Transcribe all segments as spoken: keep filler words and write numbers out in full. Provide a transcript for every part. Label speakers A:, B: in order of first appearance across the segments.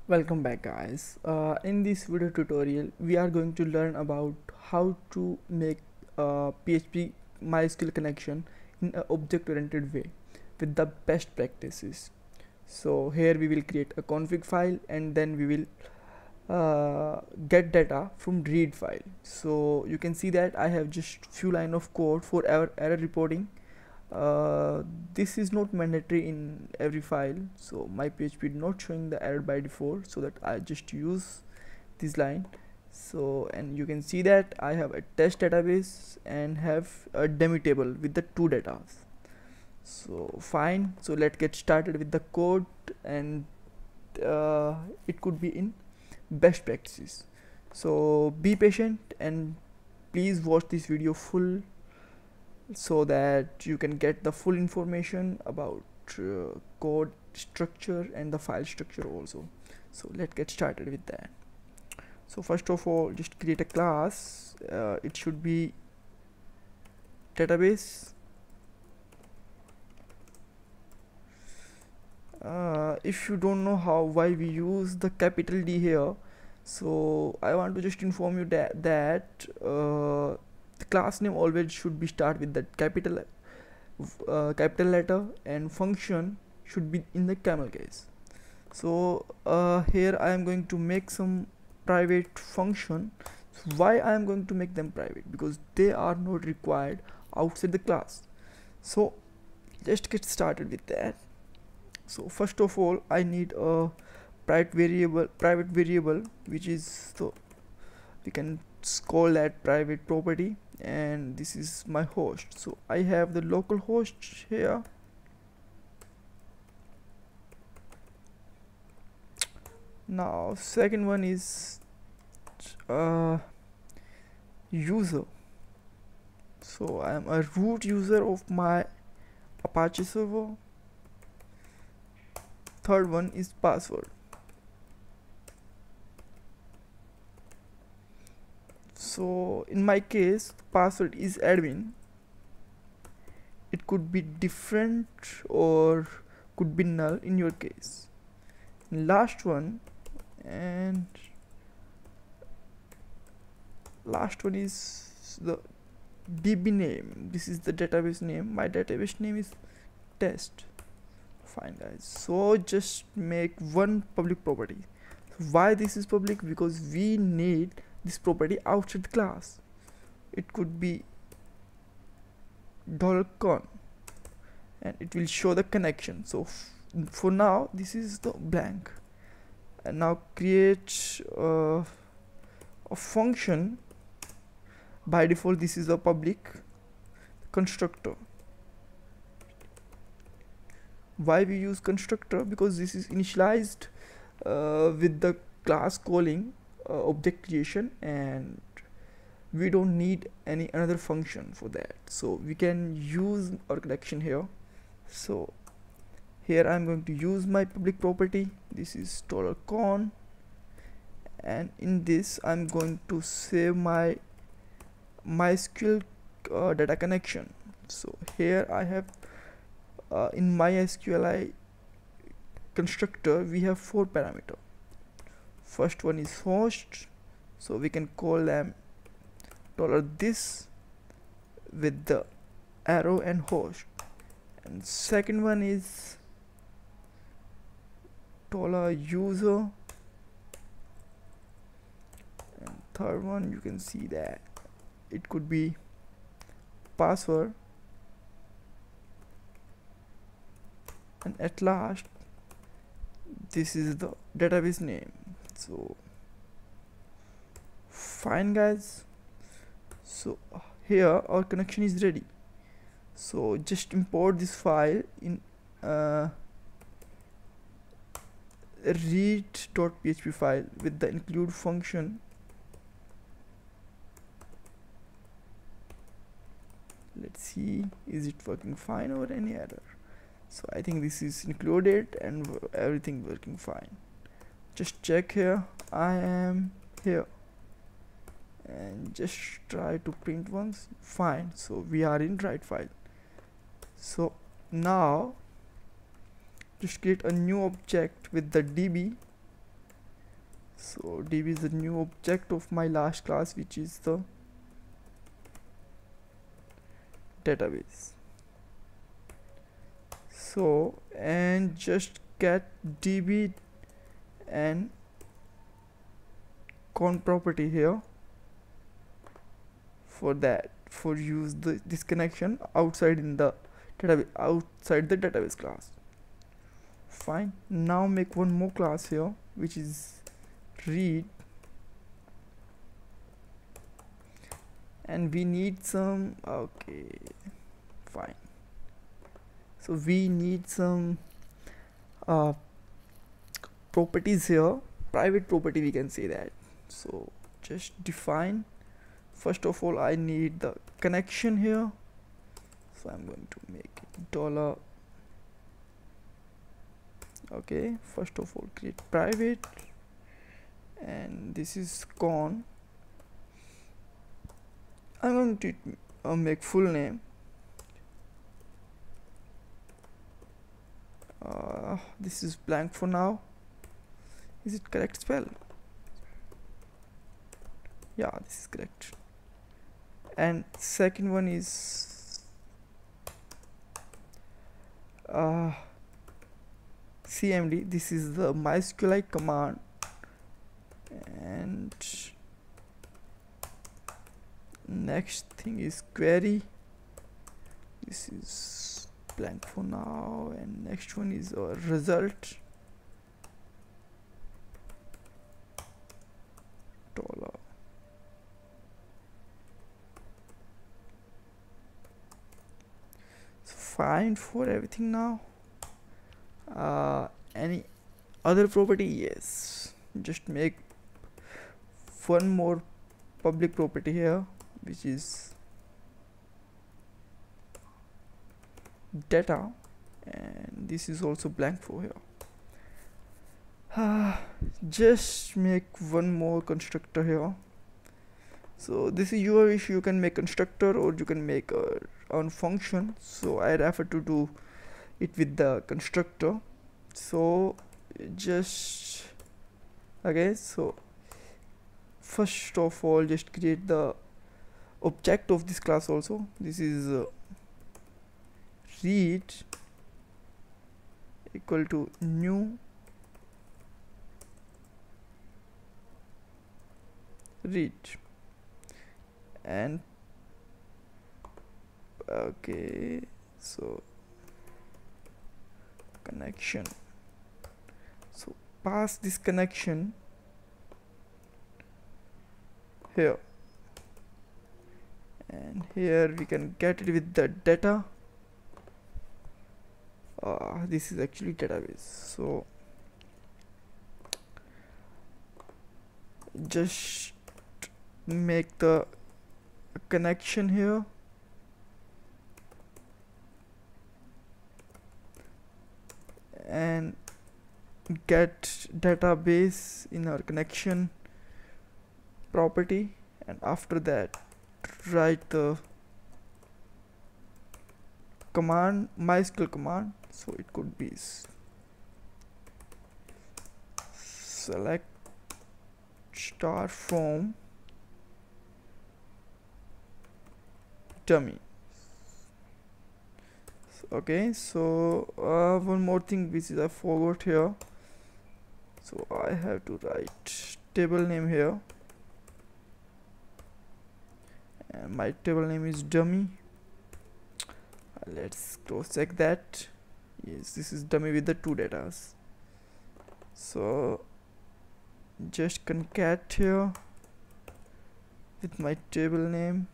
A: Welcome back, guys. Uh, in this video tutorial we are going to learn about how to make a P H P MySQL connection in an object oriented way with the best practices. So here we will create a config file and then we will uh, get data from read file. So you can see that I have just few line of code for error, error reporting. Uh, this is not mandatory in every file, so my P H P is not showing the error by default, so that I just use this line. So and you can see that I have a test database and have a demo table with the two data. So fine, so let's get started with the code, and uh, it could be in best practices. So be patient and please watch this video full so that you can get the full information about uh, code structure and the file structure also. So let's get started with that. So first of all, just create a class. Uh, it should be database. Uh, if you don't know how why we use the capital D here, so I want to just inform you that that uh, the class name always should be start with that capital uh, capital letter, and function should be in the camel case. So uh, here I am going to make some private function. So why I am going to make them private? Because they are not required outside the class. So let's get started with that. So first of all, I need a private variable private variable which is, so we can call that private property, and this is my host. So I have the local host here. Now second one is uh, user. So I am a root user of my Apache server. Third one is password. So in my case, password is admin. It could be different or could be null in your case. Last one and last one is the D B name. This is the database name. My database name is test. Fine, guys. So just make one public property. Why this is public? Because we need this property outside the class. It could be dollar con and it will show the connection. So for now this is the blank, and now create uh, a function. By default this is a public constructor. Why we use constructor? Because this is initialized uh, with the class calling uh, object creation, and we don't need any another function for that, so we can use our connection here. So here I'm going to use my public property. This is dollar con, and in this I'm going to save my MySQL uh, data connection. So here I have uh, in MySQLi constructor we have four parameter. First one is host, so we can call them dollar this with the arrow and host, and second one is dollar user, and third one you can see that it could be password, and at last this is the database name. So fine, guys. So here our connection is ready. So just import this file in uh, read.php file with the include function. Let's see, is it working fine or any error? So I think this is included and everything working fine. Just check here. I am here and just try to print once. Fine, so we are in right file. So now just create a new object with the D B So db is the new object of my last class, which is the database. So and just get db and con property here for that, for use the this connection outside in the database, outside the database class. Fine. Now make one more class here, which is read, and we need some, okay, fine. So we need some uh, properties here, private property we can say that. So just define, first of all I need the connection here, so I'm going to make it dollar. Okay, first of all create private, and this is con. I'm going to uh, make full name. Uh, this is blank for now. Is it correct spell? Yeah, this is correct. And second one is uh, cmd. This is the MySQLite command, and next thing is query. This is blank for now, and next one is our result dollar. So fine for everything now. Uh, any other property? Yes, just make one more public property here, which is data, and this is also blank for here. Uh, just make one more constructor here. So this is your wish, you can make constructor or you can make a own function. So I prefer to do it with the constructor. So just okay, so first of all just create the object of this class also. This is uh, read equal to new read, and okay, so connection. So pass this connection here, and here we can get it with the data. Uh, this is actually database, so just make the connection here, and get database in our connection property, and after that write the command, MySQL command. So it could be select star from dummy. Okay, so uh, one more thing which is I forgot here, so I have to write table name here, and my table name is dummy. Uh, let's cross check that. Yes, this is dummy with the two datas. So just concat here with my table name.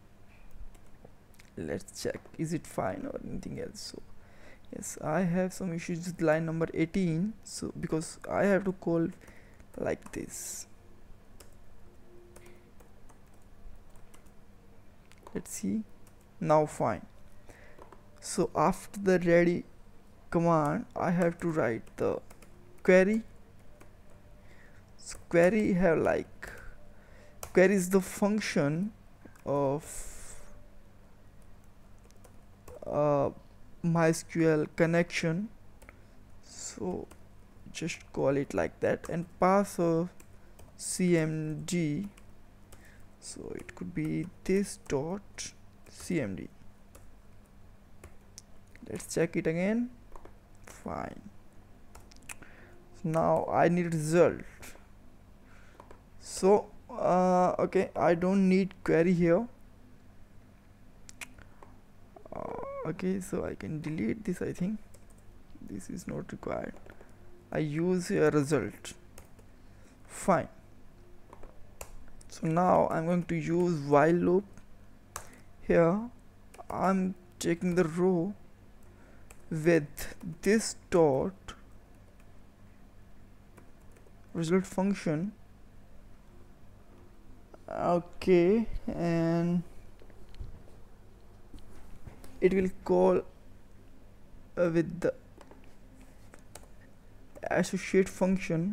A: Let's check is it fine or anything else. So yes, I have some issues with line number eighteen, so because I have to call like this. Let's see, now fine. So after the ready command I have to write the query. So query have like, query is the function of uh, MySQL connection, so just call it like that, and pass a cmd, so it could be this dot cmd. Let's check it again. Fine. So now I need result. So uh, okay, I don't need query here. Uh, okay, so I can delete this. I think this is not required. I use here result. Fine. So now I'm going to use while loop. Here I'm checking the row with this dot result function. Okay, and it will call uh, with the associate function.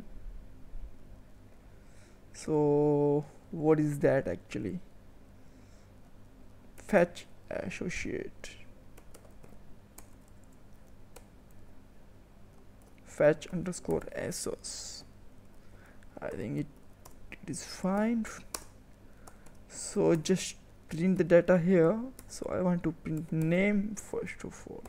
A: So what is that actually? Fetch associate, fetch underscore assoc. I think it, it is fine. So just print the data here. So I want to print name first of all.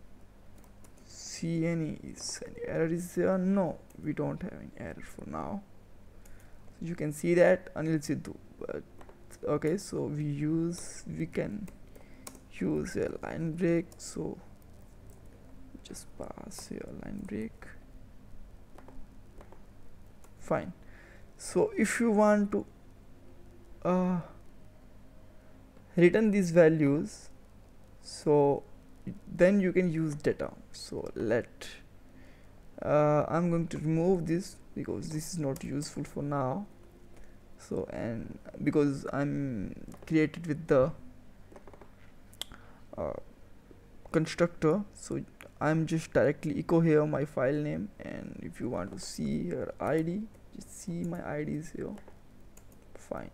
A: See any is any error is there? No, we don't have any error for now. So you can see that Anil Sidhu. But okay, so we use we can use a line break. So just pass here line break. Fine. So if you want to uh, return these values, so then you can use data. So let uh, I'm going to remove this because this is not useful for now. So and because I'm created with the uh, constructor, so I'm just directly echo here my file name, and if you want to see your I D, just see my I D is here. Fine.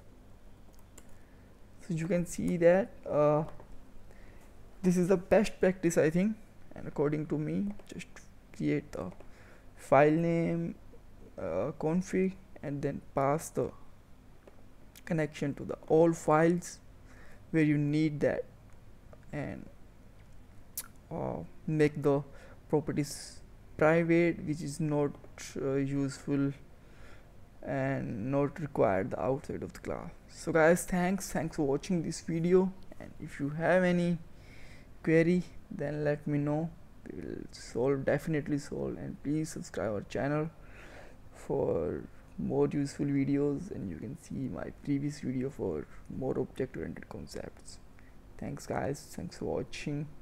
A: So you can see that uh, this is the best practice, I think, and according to me, just create the file name, uh, config, and then pass the connection to the all files where you need that, and uh, make the properties private, which is not uh, useful and not required outside of the class. So guys, thanks thanks for watching this video, and if you have any query, then let me know. We will solve, definitely solve, and please subscribe our channel for more useful videos, and you can see my previous video for more object oriented concepts. Thanks guys, thanks for watching.